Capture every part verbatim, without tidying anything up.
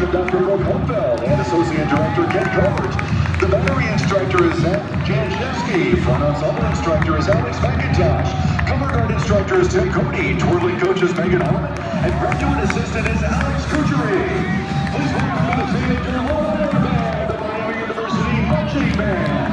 Conductor Brooke Holmfeld and Associate Director Ken Covert. The battery instructor is Zach Janczewski. Front ensemble instructor is Alex McIntosh. Cover guard instructor is Tim Cody. Twirling coach is Megan Harmon. And graduate assistant is Alex Kuchery. Please welcome to the theater, Lord Band, the Miami University Marching Band.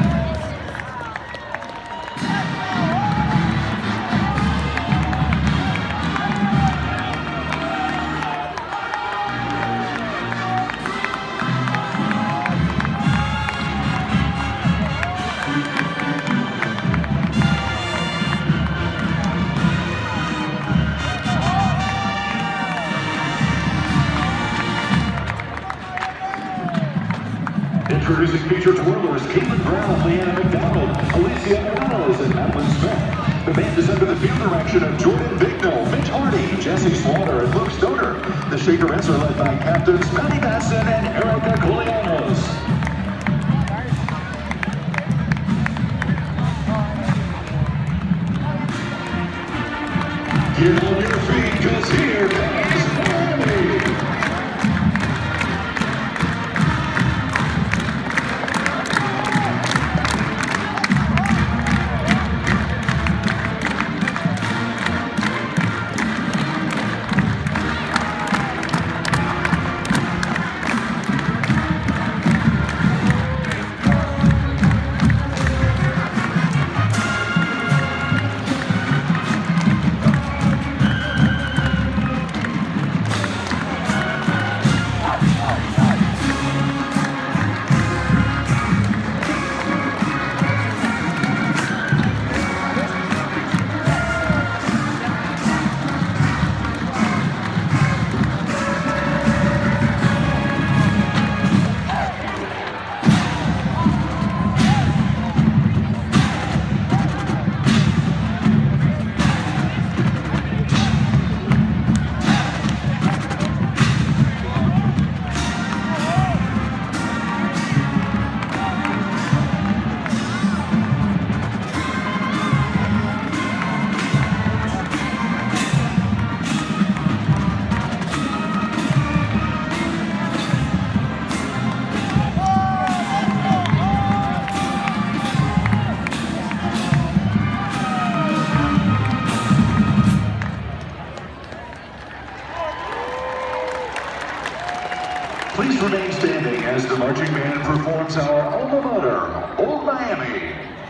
Introducing featured twirlers Caitlin Brown, Leanna McDonald, Alicia Morales, and Madeline Smith. The band is under the field direction of Jordan Bignell, Mitch Hardy, Jesse Slaughter, and Luke Stoner. The Shakerettes are led by captains Maddie Basson and Erica Colianos. Get on your feet, cause here comes Miami. Please remain standing as the marching band performs our alma mater, Old Miami.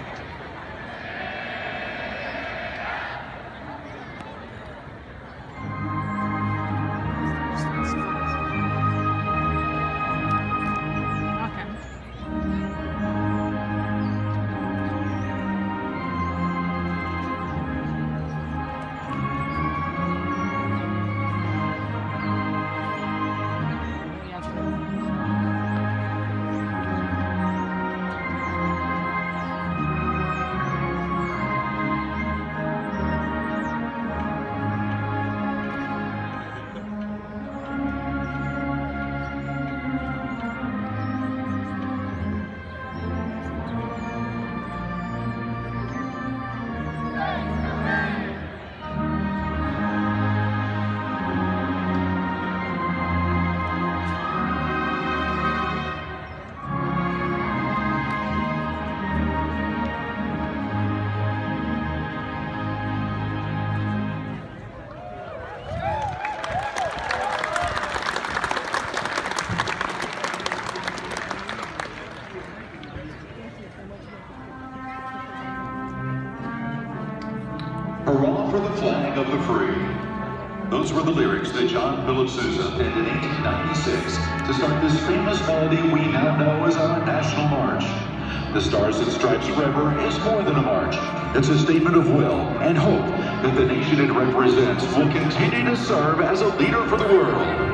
Hurrah for the flag of the free. Those were the lyrics that John Philip Sousa penned in eighteen ninety-six to start this famous melody we now know as our national march. The Stars and Stripes Forever is more than a march. It's a statement of will and hope that the nation it represents will continue to serve as a leader for the world.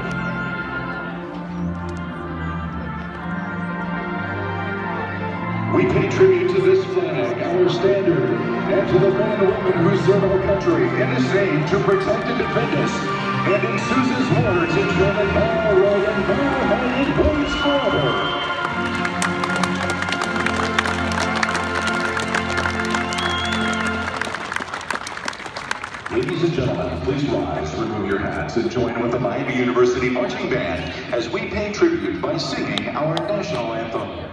We pay tribute to this flag, our standard, and to the men and women who serve our country in His name to protect and defend us. And in Sousa's words, it's running now, rolling now, and it goes forever. Ladies and gentlemen, please rise. Remove your hats and join with the Miami University Marching Band as we pay tribute by singing our national anthem.